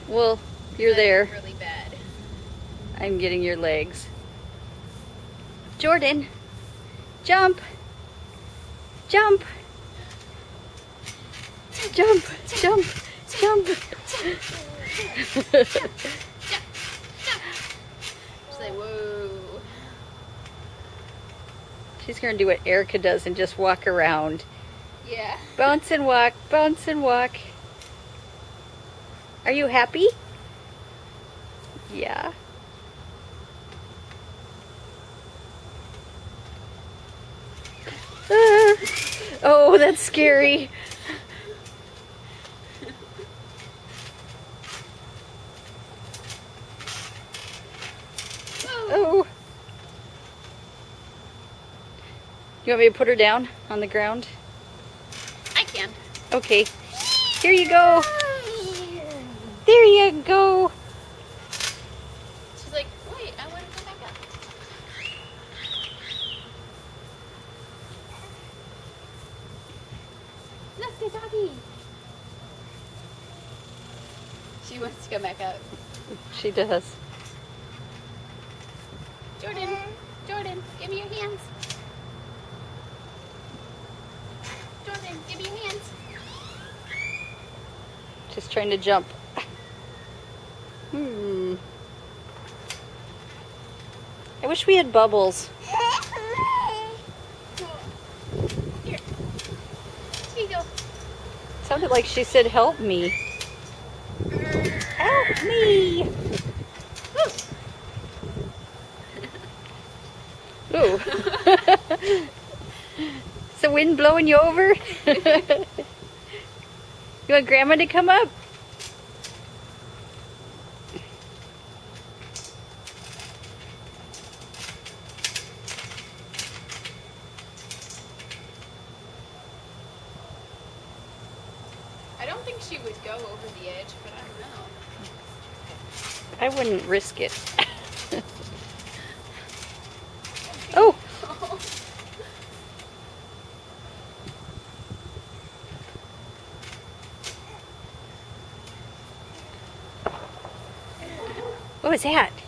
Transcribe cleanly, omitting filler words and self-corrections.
Well, you're there. Really bad. I'm getting your legs. Jordan, jump, jump, jump, jump, jump. She's like, whoa. She's gonna do what Erica does and just walk around. Yeah. Bounce and walk, bounce and walk. Are you happy? Yeah. Ah. Oh, that's scary. Oh. You want me to put her down on the ground? I can. Okay. Here you go. There you go. She's like, wait, I want to go back up. Look, the doggy. She wants to go back up. She does. Jordan, Jordan, give me your hands. Jordan, give me your hands. Just trying to jump. I wish we had bubbles. Here. Here you go. Sounded like she said, help me. Help me! Ooh. Is the wind blowing you over? You want Grandma to come up? I don't think she would go over the edge, but I don't know. I wouldn't risk it. Oh! What was that?